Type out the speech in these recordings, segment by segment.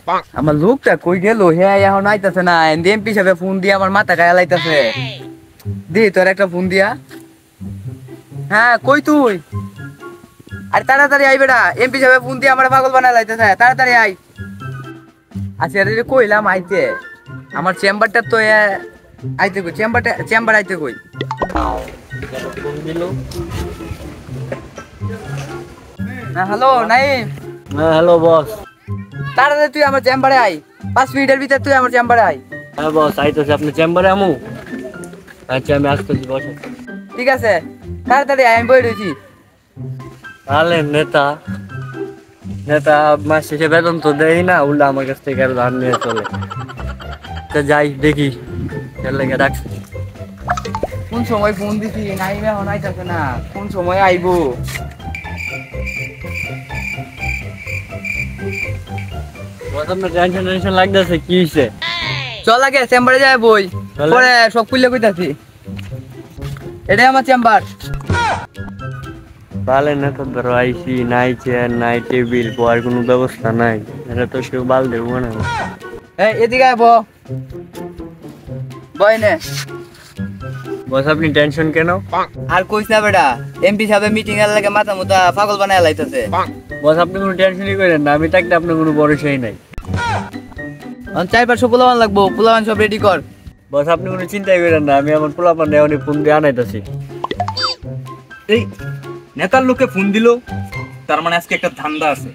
আমার লোকটা কই গেল? হ্যাঁ এখন আইতাছে না। এমপি সাহেব ফোন দিয়ে আমার মাথা গায়ে লাইতাছে। দে তোর একটা ফোন দিয়া। হ্যাঁ কই তুই? আরে তাড়াতাড়ি আই বেটা, এমপি সাহেব ফোন দিয়ে আমার পাগল বানায় লাইতাছে, তাড়াতাড়ি আই। আচ্ছা রে কইলাম আইতে, আমার চেম্বারটা তো আইতে কই, চেম্বার আইতে কই। হ্যাঁ হ্যালো নাইম। হ্যাঁ হ্যালো বস। তাড়াতাড়ি তুই আমার চেম্বারে আই, 5 মিনিটের ভিতর তুই আমার চেম্বারে আই। হ্যাঁ বস আইতেছি, আপনি চেম্বারে আমু? আচ্ছা আমি আসতেছি বস। ঠিক আছে তাড়াতাড়ি আই, আমি বই রয়েছি। তাহলে নেতা নেতা মাস শেষে বেতন তো দেয় না, উল্টা আমার কাছ থেকে আরো ধার নিয়ে চলে। তো যাই দেখি লেগে ডাকছি। কোন সময় ফোন দিছি নাইম এখন আইতাছে না, কোন সময় আইবো? বস আপনার টেনশন লাগতেছে, কি হয়েছে? চল আগে চেম্বারে যাই বই, পরে সব খুললে কইতাছি। এটাই আমার চেম্বার। তাহলে নেতা ধরো আইসি, নাই চেয়ার নাই টেবিল, বয়ার কোনো ব্যবস্থা নাই, এটা তো কেউ বাল দেবো না। এই এদিকে আয় বই নে। বস আপনি টেনশন কেন? আর কইস না বেটা, এমপি সাহেব মিটিং এর লাগে মাথা মুথা পাগল বানায় লাইতাছে। বস আপনি কোনো টেনশনই করেন না, আমি থাকতে আপনার কোনো ভরসাই নাই। 4-500 পোলাবান লাগবো, পোলাবান সব রেডি কর। বস আপনি কোনো চিন্তাই করেন না, আমি আমার পোলাপান এখনই ফোন দিয়ে আনাইতেছি। এই নেতার লোকে ফোন দিল, তার মানে আজকে একটা ধান্দা আছে।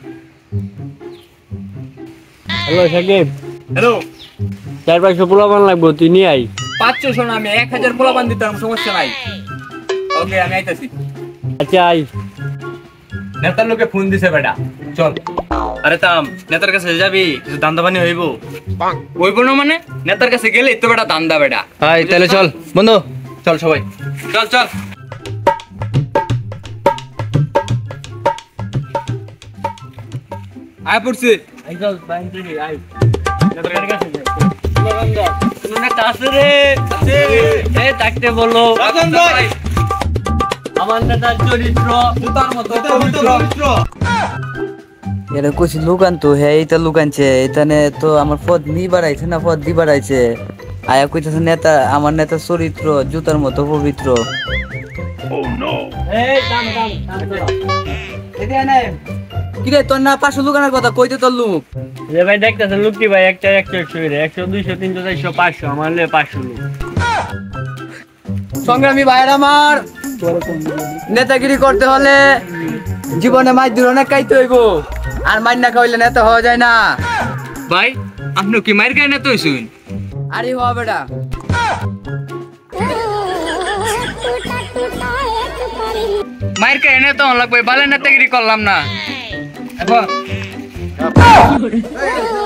হ্যালো সাকিব, হ্যালো 400-500 পোলাপান লাগবো, তুই নিয়ে আই। 500 না, আমি 1000 পোলাপান দিতাম, সমস্যা নাই। ওকে আমি আইতাছি। আচ্ছা আই। নেতার লোকে ফোন দিছে বেটা, চল। আরে তাম নেতার কাছে যাবি, কিছু ধান্দা পানি হইব? হইব না মানে নেতার কাছে গেলে তো বেটা ধান্দা বেটা। হাই তাহলে চল বন্ধু, চল সবাই চল চল। আয় পড়ছি। আই চল বাইন থেকে আই। নেতার কাছে যাই। পোলাপান দা, কোনো নেতা আছে রে? আছে। এই থাকতে বলো। রাজন ভাই, আমার নেতার চরিত্র জুতার মতো পবিত্র। এটা কইছি লুকান তো, হ্যাঁ এইটা লুকানছে, এখানে তো আমার পদ নি বাড়াইছে না, পদ দি বাড়াইছে। আয়া কইতাছে নেতা, আমার নেতার চরিত্র জুতার মতো পবিত্র। এই কাম কিরে তোর না 500 লুকানোর কথা, কইতে তোর লুক? যে ভাই দেখতেছেন লুকটি ভাই, একটা 100 করে 100 200 300 400 500, আমার লে 500 লোক। সংগ্রামী ভাইয়ের আমার, নেতাগিরি করতে হলে জীবনে মাছ দূর অনেক খাইতে হইব, আর মাছ না খাইলে নেতা হওয়া যায় না। ভাই আপনি কি মাইর খায় নেতা হইছুন? আরে হওয়া বেটা, মাইর খায় নেতা হন লাগবে, বালে নেতাগিরি করলাম না।